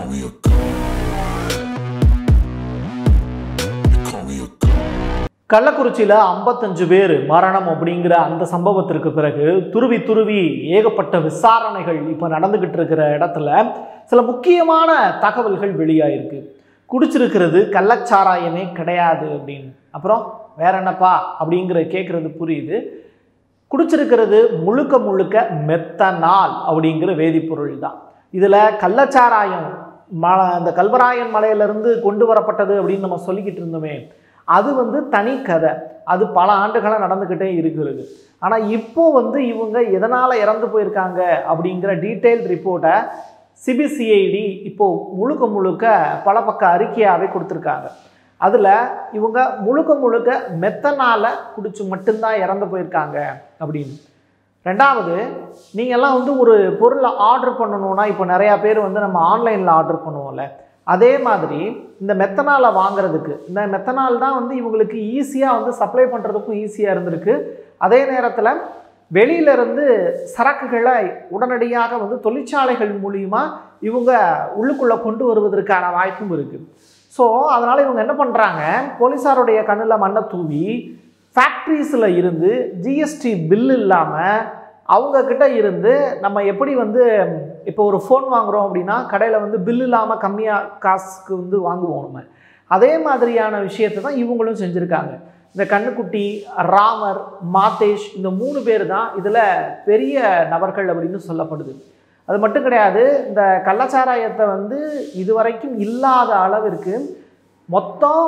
me a god. You call me a god. கள்ளக்குறிச்சியில் 55 பேர் மரணம் அப்படிங்கிற அந்த சம்பவத்திற்கு பிறகு துருவி ஏகப்பட்ட விசாரணைகள் இப்போ நடந்துக்கிட்டு இருக்கிற இடத்துல சில முக்கியமான தகவல்கள் வெளியாயிருக்கு. குடிச்சிருக்கிறது கள்ளச்சாராயமே கிடையாது அப்படின்னு. அப்புறம் வேற என்னப்பா அப்படிங்கிற கேட்குறது புரியுது. குடிச்சிருக்கிறது முழுக்க மெத்தனால் அப்படிங்கிற வேதிப்பொருள் தான். இதில் கள்ளச்சாராயம் அந்த கல்வராயன் மலையிலிருந்து கொண்டு வரப்பட்டது அப்படின்னு நம்ம சொல்லிக்கிட்டு இருந்தோமே, அது தனி கதை. அது பல ஆண்டுகளாக நடந்துக்கிட்டே இருக்கிறது. ஆனால் இப்போ இவங்க எதனால் இறந்து போயிருக்காங்க அப்படிங்கிற டீட்டெயில் ரிப்போர்ட்டை சிபிசிஐடி இப்போது முழுக்க பல பக்க அறிக்கையாகவே கொடுத்துருக்காங்க. அதில் இவங்க முழுக்க மெத்தனால் குடிச்சு மட்டும்தான் இறந்து போயிருக்காங்க அப்படின்னு. ரெண்டாவது, நீங்கள்லாம் ஒரு பொருளை ஆர்டர் பண்ணணுன்னா இப்போ நிறையா பேர் நம்ம ஆன்லைனில் ஆர்டர் பண்ணுவோம்ல, அதே மாதிரி இந்த மெத்தனாலை வாங்குறதுக்கு இந்த மெத்தனால் தான் இவங்களுக்கு ஈஸியாக சப்ளை பண்ணுறதுக்கும் ஈஸியாக இருந்திருக்கு. அதே நேரத்தில் வெளியிலேருந்து சரக்குகளை உடனடியாக தொழிற்சாலைகள் மூலிமா இவங்க உள்ளுக்குள்ளே கொண்டு வருவதற்கான வாய்ப்பும் இருக்குது. ஸோ அதனால் இவங்க என்ன பண்ணுறாங்க, போலீஸாருடைய கண்ணில் மண்ணை தூவி ஃபேக்ட்ரிஸில் இருந்து ஜிஎஸ்டி பில் இல்லாமல் அவங்கக்கிட்ட இருந்து நம்ம எப்படி இப்போ ஒரு ஃபோன் வாங்குகிறோம் அப்படின்னா கடையில் பில் இல்லாமல் கம்மியாக காசுக்கு வாங்குவோம் நம்ம. அதே மாதிரியான விஷயத்தை தான் இவங்களும் செஞ்சுருக்காங்க. இந்த கண்ணுக்குட்டி, ராமர், மாதேஷ், இந்த 3 பேர் தான் இதில் பெரிய நபர்கள் அப்படின்னு சொல்லப்படுது. அது மட்டும் கிடையாது, இந்த கள்ளச்சாராயத்தை இதுவரைக்கும் இல்லாத அளவிற்கு மொத்தம்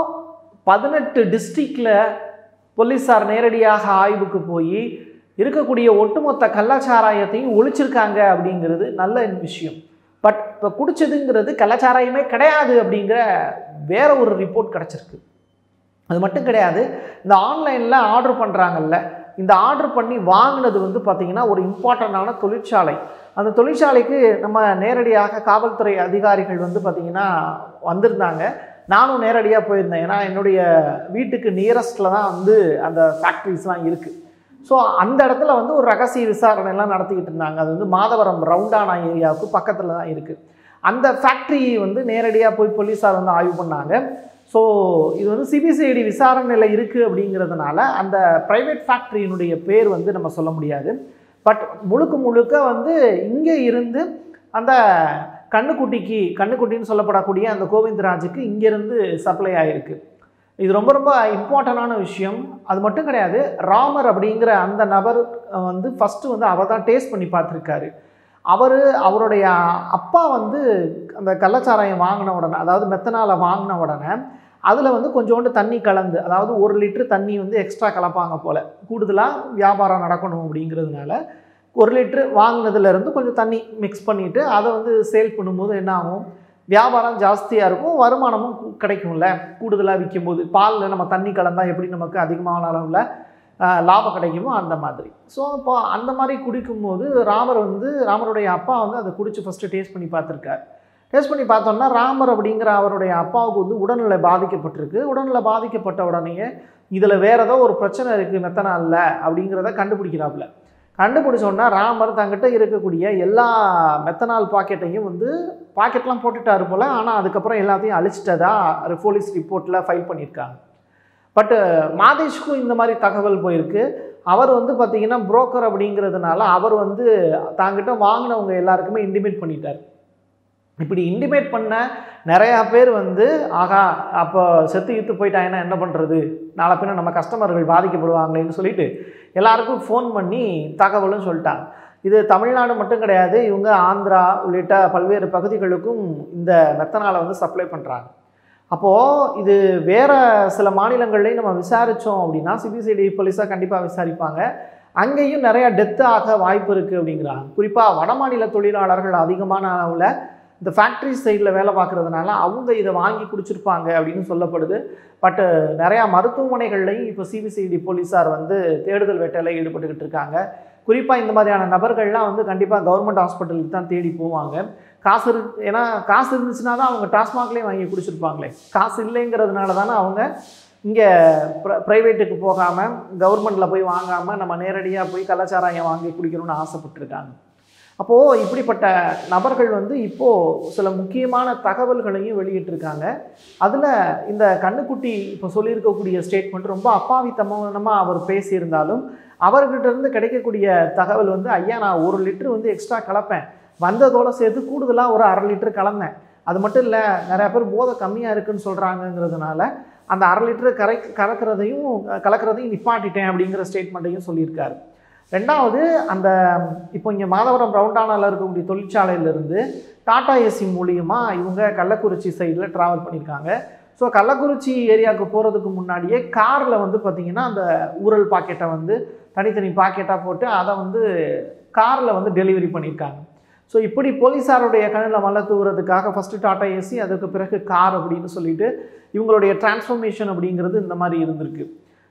18 டிஸ்ட்ரிக்டில் போலீஸார் நேரடியாக ஆய்வுக்கு போய் இருக்கக்கூடிய ஒட்டுமொத்த கள்ளச்சாராயத்தையும் ஒழிச்சிருக்காங்க அப்படிங்கிறது நல்ல விஷயம். பட் இப்போ குடிச்சதுங்கிறது கள்ளச்சாராயமே கிடையாது அப்படிங்கிற வேற ஒரு ரிப்போர்ட் கிடச்சிருக்கு. அது மட்டும் கிடையாது, இந்த ஆன்லைனில் ஆர்டர் பண்ணுறாங்கல்ல, இந்த ஆர்டர் பண்ணி வாங்கினது பார்த்திங்கன்னா ஒரு இம்பார்ட்டண்டான தொழிற்சாலை. அந்த தொழிற்சாலைக்கு நம்ம நேரடியாக காவல்துறை அதிகாரிகள் பார்த்திங்கன்னா வந்திருந்தாங்க. நானும் நேரடியாக போயிருந்தேன். ஏன்னா என்னுடைய வீட்டுக்கு நியரஸ்டில் தான் அந்த ஃபேக்ட்ரிஸ்லாம் இருக்குது. ஸோ அந்த இடத்துல ஒரு ரகசிய விசாரணைலாம் நடத்திக்கிட்டு இருந்தாங்க. அது மாதவரம் ரவுண்டானா ஏரியாவுக்கு பக்கத்தில் தான் இருக்குது. அந்த ஃபேக்ட்ரி நேரடியாக போய் போலீஸார் ஆய்வு பண்ணாங்க. ஸோ இது சிபிசிஐடி விசாரணையில் இருக்குது அப்படிங்கிறதுனால அந்த ப்ரைவேட் ஃபேக்ட்ரியினுடைய பேர் நம்ம சொல்ல முடியாது. பட் முழுக்க இங்கே இருந்து அந்த கண்ணுக்குட்டின்னு சொல்லப்படக்கூடிய அந்த கோவிந்தராஜுக்கு இங்கேருந்து சப்ளை ஆகிருக்கு. இது ரொம்ப இம்பார்ட்டண்டான விஷயம். அது மட்டும் கிடையாது, ராமர் அப்படிங்கிற அந்த நபர் ஃபஸ்ட்டு அவர் தான் டேஸ்ட் பண்ணி பார்த்துருக்காரு. அவருடைய அப்பா அந்த கள்ளச்சாராயம் வாங்கின உடனே, அதாவது மெத்தனாலை வாங்கின உடனே அதில் கொஞ்சோண்டு தண்ணி கலந்து, அதாவது 1 லிட்டர் தண்ணி எக்ஸ்ட்ரா கலப்பாங்க போல், கூடுதலாக வியாபாரம் நடக்கணும் அப்படிங்கிறதுனால 1 லிட்டர் வாங்கினதுலேருந்து கொஞ்சம் தண்ணி மிக்ஸ் பண்ணிவிட்டு அதை சேல் பண்ணும்போது என்ன ஆகும், வியாபாரம் ஜாஸ்தியாக இருக்கும், வருமானமும் கிடைக்கும்ல. கூடுதலாக விற்கும்போது பாலில் நம்ம தண்ணி கலந்தால் எப்படி நமக்கு அதிகமான அளவில் லாபம் கிடைக்குமோ அந்த மாதிரி. ஸோ இப்போ அந்த மாதிரி குடிக்கும்போது ராமருடைய அப்பா அதை குடித்து ஃபஸ்ட்டு டேஸ்ட் பண்ணி பார்த்துருக்கார். டேஸ்ட் பண்ணி பார்த்தோன்னா ராமர் அப்படிங்கிற அவருடைய அப்பாவுக்கு உடல்நிலை பாதிக்கப்பட்டிருக்கு. உடல்நிலை பாதிக்கப்பட்ட உடனே இதில் வேறு ஏதோ ஒரு பிரச்சனை இருக்குது மெத்தனாலில் அப்படிங்கிறத கண்டுபிடிக்கிறாப்புல. கண்டுபிடிச்சோன்னா ராமர் தங்கிட்ட இருக்கக்கூடிய எல்லா மெத்தனால் பாக்கெட்டையும் பாக்கெட்லாம் போட்டுட்டாரு போல். ஆனால் அதுக்கப்புறம் எல்லாத்தையும் அழிச்சிட்டதா போலீஸ் ரிப்போர்ட்டில் ஃபைல் பண்ணியிருக்காங்க. பட்டு மாதேஷ்க்கும் இந்த மாதிரி தகவல் போயிருக்கு. அவர் பார்த்திங்கன்னா புரோக்கர் அப்படிங்கிறதுனால அவர் தாங்கிட்ட வாங்கினவங்க எல்லாருக்குமே இன்டிமேட் பண்ணிட்டார். இப்படி இன்டிமேட் பண்ண நிறையா பேர் ஆகா அப்போ செத்து போயிட்டாங்கன்னா என்ன பண்ணுறது, நாளை பின்ன நம்ம கஸ்டமர்கள் பாதிக்கப்படுவாங்களேன்னு சொல்லிட்டு எல்லாருக்கும் ஃபோன் பண்ணி தகவலும் சொல்லிட்டாங்க. இது தமிழ்நாடு மட்டும் கிடையாது, இவங்க ஆந்திரா உள்ளிட்ட பல்வேறு பகுதிகளுக்கும் இந்த மெத்தனாலை சப்ளை பண்ணுறாங்க. அப்போது இது வேறு சில மாநிலங்கள்லையும் நம்ம விசாரித்தோம் அப்படின்னா சிபிசிஐடி போலீஸாக கண்டிப்பாக விசாரிப்பாங்க. அங்கேயும் நிறையா டெத்து ஆக வாய்ப்பு இருக்குது அப்படிங்கிறாங்க. குறிப்பாக வட மாநில தொழிலாளர்கள் அதிகமான அளவில் இந்த ஃபேக்ட்ரி சைடில் வேலை பார்க்குறதுனால அவங்க இதை வாங்கி குடிச்சிருப்பாங்க அப்படின்னு சொல்லப்படுது. பட்டு நிறையா மருத்துவமனைகள்லையும் இப்போ சிபிசிஐடி போலீஸார் தேடுதல் வேட்டையில் ஈடுபட்டுக்கிட்டு இருக்காங்க. குறிப்பாக இந்த மாதிரியான நபர்கள்லாம் கண்டிப்பாக கவர்மெண்ட் ஹாஸ்பிட்டலுக்கு தான் தேடி போவாங்க. ஏன்னா காசு இருந்துச்சுன்னா தான் அவங்க டாஸ்மாக்லேயே வாங்கி குடிச்சிருப்பாங்களே. காசு இல்லைங்கிறதுனால தானே அவங்க இங்கே ப்ரைவேட்டுக்கு போகாமல் கவர்மெண்ட்டில் போய் வாங்காமல் நம்ம நேரடியாக போய் கள்ளச்சாராயம் வாங்கி குடிக்கணும்னு ஆசைப்பட்டுருக்காங்க. அப்போது இப்படிப்பட்ட நபர்கள் வந்து இப்போது சில முக்கியமான தகவல்களையும் வெளியிட்டிருக்காங்க. அதில் இந்த கண்ணுக்குட்டி இப்போ சொல்லியிருக்கக்கூடிய ஸ்டேட்மெண்ட் ரொம்ப அப்பாவித்தனமாக அவர் பேசியிருந்தாலும் அவர்கிட்ட இருந்து கிடைக்கக்கூடிய தகவல் வந்து, ஐயா நான் 1 லிட்டர் வந்து எக்ஸ்ட்ரா கலப்பேன், வந்ததோடு சேர்த்து கூடுதலாக ஒரு 1/2 லிட்டர் கலந்தேன், அது மட்டும் இல்லை நிறையா பேர் போதை கம்மியாக இருக்குதுன்னு சொல்கிறாங்கங்கிறதுனால அந்த 1/2 லிட்டர் கலக்கிறதையும் நிப்பாட்டிட்டேன் அப்படிங்கிற ஸ்டேட்மெண்ட்டையும் சொல்லியிருக்காரு. ரெண்டாவது, அந்த இப்போ இங்கே மாதவரம் ரவுண்டானாவில் இருக்கக்கூடிய தொழிற்சாலையிலேருந்து டாடா ஏசி மூலியமாக இவங்க கள்ளக்குறிச்சி சைடில் ட்ராவல் பண்ணியிருக்காங்க. ஸோ கள்ளக்குறிச்சி ஏரியாவுக்கு போகிறதுக்கு முன்னாடியே காரில் வந்து பார்த்திங்கன்னா அந்த ஊரல் பாக்கெட்டை வந்து தனித்தனி பாக்கெட்டாக போட்டு அதை வந்து காரில் வந்து டெலிவரி பண்ணியிருக்காங்க. ஸோ இப்படி போலீஸாருடைய கண்ணில் மழை தூவுறதுக்காக ஃபஸ்ட்டு டாடா ஏசி, அதுக்கு பிறகு கார் அப்படின்னு சொல்லிட்டு இவங்களுடைய டிரான்ஸ்ஃபர்மேஷன் அப்படிங்கிறது இந்த மாதிரி இருந்திருக்கு.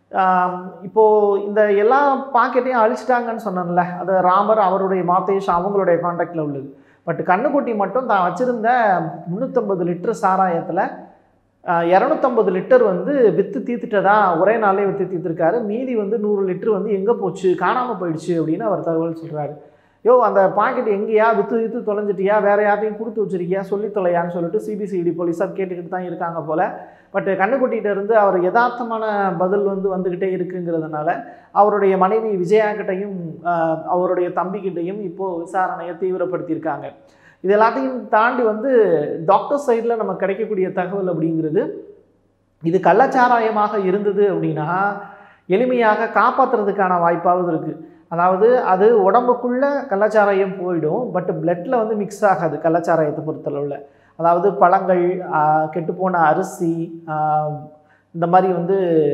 இப்போது இந்த எல்லா பாக்கெட்டையும் அழிச்சிட்டாங்கன்னு சொன்னேன்ல, அது ராமர் அவருடைய மாதேஷ் அவங்களுடைய கான்டாக்டில் உள்ளது. பட் கண்ணுக்குட்டி மட்டும் தான் வச்சுருந்த 350 லிட்டர் சாராயத்தில் 250 லிட்டர் வந்து விற்று தீர்த்துட்டதா ஒரே நாளே விற்று தீர்த்துருக்காரு. மீதி வந்து 100 லிட்டர் வந்து எங்கே போச்சு, காணாமல் போயிடுச்சு அப்படின்னு அவர் தகவல் சொல்கிறாரு. அந்த பாக்கெட் எங்கேயா விற்று தொலைஞ்சிட்டியா, வேறு யார்ட்டையும் கொடுத்து வச்சிருக்கியா, சொல்லி தொலையான்னு சொல்லிட்டு சிபிசிஐடி போலீஸார் கேட்டுக்கிட்டு தான் இருக்காங்க போல். பட் கண்ணுக்குட்டிகிட்ட இருந்து அவர் யதார்த்தமான பதில் வந்து வந்துக்கிட்டே இருக்குங்கிறதுனால அவருடைய மனைவி விஜயாக்கிட்டையும் அவருடைய தம்பிக்கிட்டையும் இப்போது விசாரணையை தீவிரப்படுத்தியிருக்காங்க. இது எல்லாத்தையும் தாண்டி வந்து டாக்டர் சைடில் நமக்கு கிடைக்கக்கூடிய தகவல் அப்படிங்கிறது, இது கள்ளச்சாராயமாக இருந்தது அப்படின்னா எளிமையாக காப்பாற்றுறதுக்கான வாய்ப்பாவது இருக்குது. அதாவது அது உடம்புக்குள்ளே கள்ளச்சாராயம் போயிடும், பட் பிளட்டில் வந்து மிக்ஸ் ஆகாது கள்ளச்சாராயத்தை பொறுத்தளவில். அதாவது பழங்கள், கெட்டுப்போன அரிசி, இந்த மாதிரி வந்து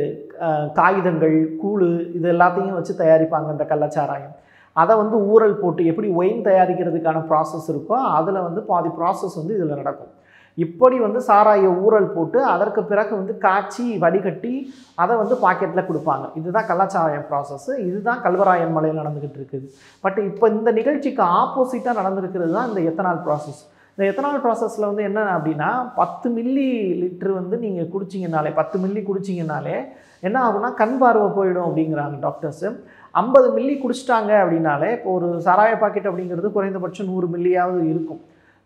காகிதங்கள், கூழ், இது எல்லாத்தையும் வச்சு தயாரிப்பாங்க இந்த கள்ளச்சாராயம். அதை வந்து ஊறல் போட்டு எப்படி ஒயின் தயாரிக்கிறதுக்கான ப்ராசஸ் இருக்கோ அதில் வந்து பாதி ப்ராசஸ் வந்து இதில் நடக்கும். இப்படி வந்து சாராய ஊறல் போட்டு அதற்கு பிறகு வந்து காய்ச்சி வடிகட்டி அதை வந்து பாக்கெட்டில் கொடுப்பாங்க. இதுதான் கள்ளச்சாராயம் ப்ராசஸ்ஸு. இதுதான் கல்வராயன் மலையில் நடந்துக்கிட்டு இருக்குது. பட் இப்போ இந்த நிகழ்ச்சிக்கு ஆப்போசிட்டாக நடந்திருக்கிறது தான் இந்த எத்தனால் ப்ராசஸ். இந்த எத்தனால் ப்ராசஸில் வந்து என்ன அப்படின்னா, 10 மில்லி லிட்டர் வந்து நீங்கள் குடிச்சிங்கனாலே, 10 மில்லி குடிச்சிங்கனாலே என்ன ஆகுனா கண் பார்வை போயிடும் அப்படிங்கிறாங்க டாக்டர்ஸு. 50 மில்லி குடிச்சிட்டாங்க அப்படின்னாலே, இப்போ ஒரு சாராய பாக்கெட் அப்படிங்கிறது குறைந்தபட்சம் 100 மில்லியாவது இருக்கும்.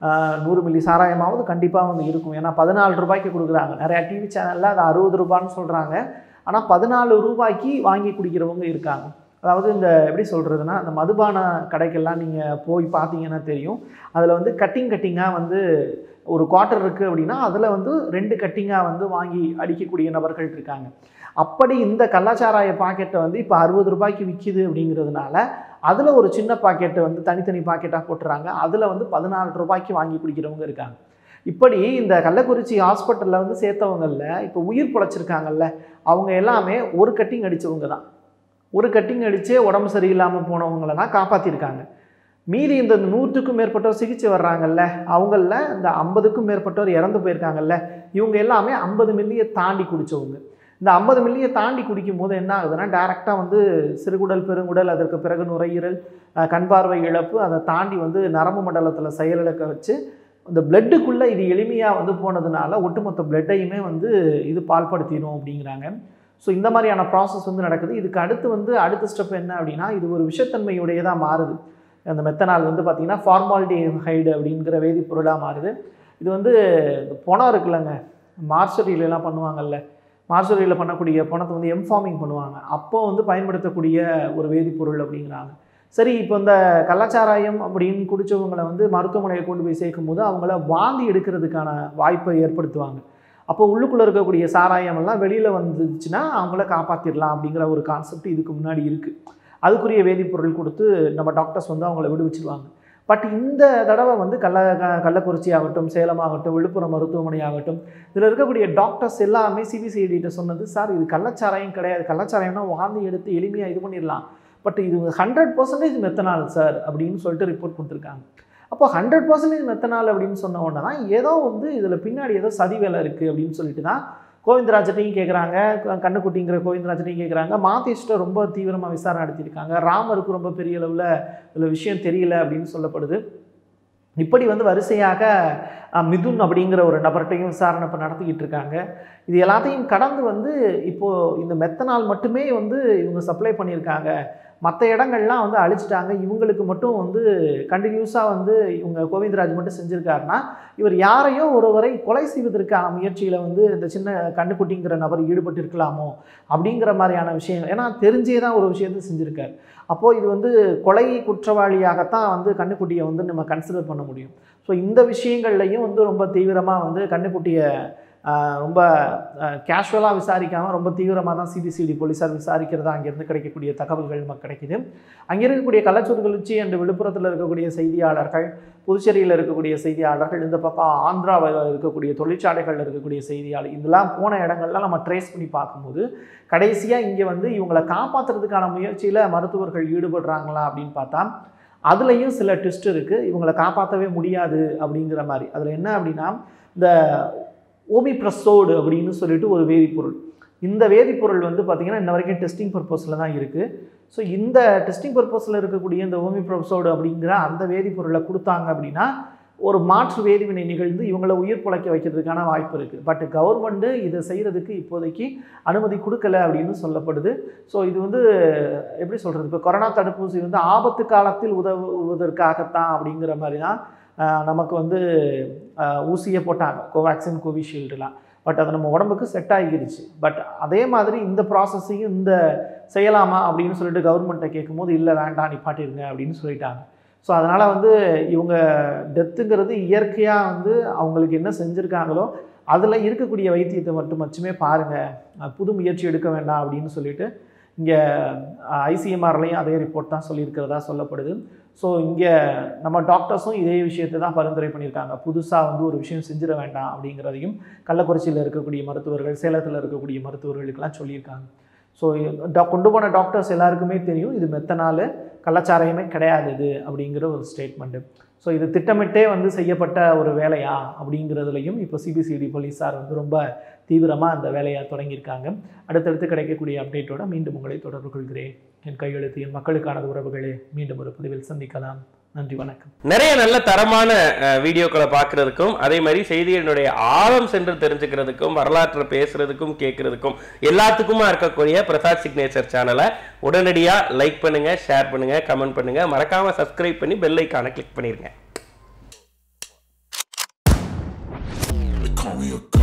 100 மில்லி சாராயமாவது கண்டிப்பாக வந்து இருக்கும். ஏன்னா 14 ரூபாய்க்கு கொடுக்குறாங்க. நிறையா டிவி சேனலில் அது 60 ரூபான்னு சொல்கிறாங்க. ஆனால் 14 ரூபாய்க்கு வாங்கி குடிக்கிறவங்க இருக்காங்க. அதாவது இந்த எப்படி சொல்கிறதுனா, அந்த மதுபான கடைக்கெல்லாம் நீங்கள் போய் பார்த்தீங்கன்னா தெரியும், அதில் வந்து கட்டிங்காக வந்து ஒரு குவார்ட்டர் இருக்குது அப்படின்னா அதில் வந்து 2 கட்டிங்காக வந்து வாங்கி அடிக்கக்கூடிய நபர்கள் இருக்காங்க. அப்படி இந்த கள்ளச்சாராய பாக்கெட்டை வந்து இப்போ 60 ரூபாய்க்கு விற்கிது அப்படிங்கிறதுனால அதில் ஒரு சின்ன பாக்கெட்டை வந்து தனித்தனி பாக்கெட்டாக போட்டுறாங்க. அதில் வந்து 14 ரூபாய்க்கு வாங்கி குடிக்கிறவங்க இருக்காங்க. இப்படி இந்த கள்ளக்குறிச்சி ஹாஸ்பிட்டலில் வந்து சேர்த்தவங்களில் இப்போ உயிர் பிழைச்சிருக்காங்கல்ல, அவங்க எல்லாமே ஒரு கட்டிங் அடித்தவங்க தான். ஒரு கட்டிங் அடித்தே உடம்பு சரியில்லாமல் போனவங்கள தான் காப்பாற்றிருக்காங்க. மீதி இந்த 100க்கும் மேற்பட்டோர் சிகிச்சை வர்றாங்கல்ல, அவங்களில் இந்த 50க்கும் மேற்பட்டோர் இறந்து போயிருக்காங்கல்ல, இவங்க எல்லாமே 50 மில்லியை தாண்டி குடித்தவங்க. இந்த 50 மில்லியை தாண்டி குடிக்கும் போது என்ன ஆகுதுன்னா, டைரெக்டாக வந்து சிறுகுடல், பெருங்குடல், அதற்கு பிறகு நுரையீரல், கண் பார்வை இழப்பு, அதை தாண்டி வந்து நரம்பு மண்டலத்தில் செயலிழக்க வச்சு இந்த பிளட்டுக்குள்ளே இது எளிமையாக வந்து போனதுனால ஒட்டுமொத்த பிளட்டையுமே வந்து இது பால்படுத்திடும் அப்படிங்கிறாங்க. ஸோ இந்த மாதிரியான ப்ராசஸ் வந்து நடக்குது. இதுக்கு அடுத்த ஸ்டெப் என்ன அப்படின்னா, இது ஒரு விஷத்தன்மையுடையதாக மாறுது. அந்த மெத்தனால் வந்து பார்த்திங்கன்னா ஃபார்மால்டிஹைடு அப்படிங்கிற வேதிப்பொருளாக மாறுது. இது வந்து பணம் இருக்குல்லங்க, மார்ச்சரியிலலாம் பண்ணுவாங்கல்ல, மார்ச்சரியில் பண்ணக்கூடிய பணத்தை வந்து எம்ஃபார்மிங் பண்ணுவாங்க, அப்போ வந்து பயன்படுத்தக்கூடிய ஒரு வேதிப்பொருள் அப்படிங்கிறாங்க. சரி, இப்போ இந்த கள்ளச்சாராயம் அப்படின்னு குடித்தவங்களை வந்து மருத்துவமனையை கொண்டு போய் சேர்க்கும் போது அவங்கள வாந்தி எடுக்கிறதுக்கான வாய்ப்பை ஏற்படுத்துவாங்க. அப்போ உள்ளுக்குள்ளே இருக்கக்கூடிய சாராயமெல்லாம் வெளியில் வந்துச்சுன்னா அவங்கள காப்பாற்றிடலாம் அப்படிங்கிற ஒரு கான்செப்ட் இதுக்கு முன்னாடி இருக்குது. அதுக்குரிய வேதிப்பொருள் கொடுத்து நம்ம டாக்டர்ஸ் வந்து அவங்கள விடுவிச்சிருவாங்க. பட் இந்த தடவை வந்து கள்ளக்குறிச்சி ஆகட்டும், சேலம் ஆகட்டும், விழுப்புரம் மருத்துவமனை ஆகட்டும், இதில் இருக்கக்கூடிய டாக்டர்ஸ் எல்லாமே சிபிசிஐடிகிட்ட சொன்னது, சார் இது கள்ளச்சாராயம் கிடையாது, கள்ளச்சாராயம்னா வாந்தி எடுத்து எளிமையாக இது பண்ணிடலாம், பட் இது 100% மெத்தனால் சார் அப்படின்னு சொல்லிட்டு ரிப்போர்ட் கொடுத்துருக்காங்க. அப்போ 100% மெத்தனால் அப்படின்னு சொன்ன உடனே தான் ஏதோ வந்து இதில் பின்னாடி ஏதோ சதி வேலை இருக்குது அப்படின்னு சொல்லிட்டு தான் கோவிந்தராஜனையும் கேட்குறாங்க, கண்ணுக்குட்டிங்கிற கோவிந்தராஜனையும் கேட்குறாங்க, மாதேஷ்ட ரொம்ப தீவிரமாக விசாரணை நடத்தியிருக்காங்க, ராமருக்கு ரொம்ப பெரிய அளவில் இதில் விஷயம் தெரியல அப்படின்னு சொல்லப்படுது. இப்படி வந்து வரிசையாக மிதுன் அப்படிங்கிற ஒரு நபர்கிட்டையும் விசாரணை இப்போ நடத்திக்கிட்டு இருக்காங்க. இது எல்லாத்தையும் கடந்து வந்து இப்போது இந்த மெத்தனால் மட்டுமே வந்து இவங்க சப்ளை பண்ணியிருக்காங்க, மற்ற இடங்கள்லாம் வந்து அழிச்சிட்டாங்க, இவங்களுக்கு மட்டும் வந்து கண்டினியூஸாக வந்து இவங்க கோவிந்தராஜ் மட்டும் செஞ்சுருக்காருன்னா இவர் யாரையோ ஒருவரை கொலை செய்வதற்கான முயற்சியில் வந்து இந்த சின்ன கண்ணுக்குட்டிங்கிற நபர் ஈடுபட்டு இருக்கலாமோ அப்படிங்கிற மாதிரியான விஷயங்கள், ஏன்னா தெரிஞ்சே தான் ஒரு விஷயத்தை செஞ்சுருக்காரு. அப்போது இது வந்து கொலை குற்றவாளியாகத்தான் வந்து கண்ணுக்குட்டியை வந்து நம்ம கன்சிடர் பண்ண முடியும். ஸோ இந்த விஷயங்கள்லையும் வந்து ரொம்ப தீவிரமாக வந்து கண்ணுக்குட்டியை ரொம்ப கேஷுவலாக விசாரிக்காமல் ரொம்ப தீவிரமாக தான் சிபிசிஐடி போலீஸார் விசாரிக்கிறதா அங்கேருந்து கிடைக்கக்கூடிய தகவல்கள் நமக்கு கிடைக்குது. அங்கே இருக்கக்கூடிய கள்ளக்குறிச்சி அண்ட் விழுப்புரத்தில் இருக்கக்கூடிய செய்தியாளர்கள், புதுச்சேரியில் இருக்கக்கூடிய செய்தியாளர்கள், இந்த பக்கம் ஆந்திராவில் இருக்கக்கூடிய தொழிற்சாலைகளில் இருக்கக்கூடிய செய்தியாளர், இதெல்லாம் போன இடங்கள்லாம் நம்ம ட்ரேஸ் பண்ணி பார்க்கும்போது கடைசியாக இங்கே வந்து இவங்களை காப்பாற்றுறதுக்கான முயற்சியில் மருத்துவர்கள் ஈடுபடுறாங்களா அப்படின்னு பார்த்தா அதுலேயும் சில ட்விஸ்ட் இருக்குது. இவங்களை காப்பாற்றவே முடியாது அப்படிங்கிற மாதிரி. அதில் என்ன அப்படின்னா, இந்த ஓமிப்ரசோடு அப்படின்னு சொல்லிட்டு ஒரு வேதிப்பொருள், இந்த வேதிப்பொருள் வந்து பார்த்திங்கன்னா இன்ன வரைக்கும் டெஸ்டிங் பர்பஸில் தான் இருக்குது. ஸோ இந்த டெஸ்டிங் பர்பஸில் இருக்கக்கூடிய இந்த ஓமிப்ரசோடு அப்படிங்கிற அந்த வேதிப்பொருளை கொடுத்தாங்க அப்படின்னா ஒரு மாற்று வேதிவினை நிகழ்ந்து இவங்களை உயிர் பிழைக்க வைக்கிறதுக்கான வாய்ப்பு இருக்குது. பட் கவர்மெண்ட்டு இதை செய்கிறதுக்கு இப்போதைக்கு அனுமதி கொடுக்கல அப்படின்னு சொல்லப்படுது. ஸோ இது வந்து எப்படி சொல்கிறது, இப்போ கொரோனா தடுப்பூசி வந்து ஆபத்து காலத்தில் உதவுவதற்காகத்தான் அப்படிங்கிற மாதிரி தான் நமக்கு வந்து ஊசியை போட்டாங்க, கோவேக்சின் கோவிஷீல்டுலாம். பட் அது நம்ம உடம்புக்கு செட் ஆகிருச்சு. பட் அதே மாதிரி இந்த ப்ராசஸையும் இந்த செய்யலாமா அப்படின்னு சொல்லிட்டு கவர்மெண்ட்டை கேட்கும்போது இல்லை வேண்டாம் நிப்பாட்டிருங்க அப்படின்னு சொல்லிட்டாங்க. ஸோ அதனால் வந்து இவங்க டெத்துங்கிறது இயற்கையாக வந்து அவங்களுக்கு என்ன செஞ்சுருக்காங்களோ அதில் இருக்கக்கூடிய வைத்தியத்தை மட்டுமே பாருங்கள், புது முயற்சி எடுக்க வேண்டாம் அப்படின்னு சொல்லிட்டு இங்கே ஐசிஎம்ஆர்லையும் அதே ரிப்போர்ட் தான் சொல்லியிருக்கிறதா சொல்லப்படுது. ஸோ இங்கே நம்ம டாக்டர்ஸும் இதே விஷயத்தை தான் பரிந்துரை பண்ணியிருக்காங்க, புதுசாக வந்து ஒரு விஷயம் செஞ்சிட வேண்டாம் அப்படிங்கிறதையும் கள்ளக்குறிச்சியில் இருக்கக்கூடிய மருத்துவர்கள், சேலத்தில் இருக்கக்கூடிய மருத்துவர்களுக்கெல்லாம் சொல்லியிருக்காங்க. ஸோ கொண்டு போன டாக்டர்ஸ் எல்லாருக்குமே தெரியும் இது மெத்தனால் கள்ளச்சாராயமே கிடையாது இது அப்படிங்கிற ஒரு ஸ்டேட்மெண்ட்டு. ஸோ இது திட்டமிட்டே வந்து செய்யப்பட்ட ஒரு வேலையா அப்படிங்கிறதுலையும் இப்போ சிபிசிஐடி போலீஸார் வந்து ரொம்ப தீவிரமாக அந்த வேலையை தொடங்கியிருக்காங்க. அடுத்தடுத்து கிடைக்கக்கூடிய அப்டேட்டோட மீண்டும் உங்களை தொடர்பு கொள்கிறேன். என் கையெழுத்து என் மக்களுக்கான உறவுகளே, மீண்டும் ஒரு பதிவில் சந்திக்கலாம். நன்றி, வணக்கம். நிறைய நல்ல தரமான வீடியோக்களை பார்க்கறதுக்கும் அதே மாதிரி செய்திகளுடைய ஆழம் சென்று தெரிஞ்சுக்கிறதுக்கும் வரலாற்றை பேசுறதுக்கும் கேட்கறதுக்கும் எல்லாத்துக்குமா இருக்கக்கூடிய பிரசாத் சிக்னேச்சர் சேனலை உடனடியாக லைக் பண்ணுங்க, ஷேர் பண்ணுங்க, கமெண்ட் பண்ணுங்க, மறக்காம சப்ஸ்கிரைப் பண்ணி பெல் ஐகானை கிளிக் பண்ணிருங்க.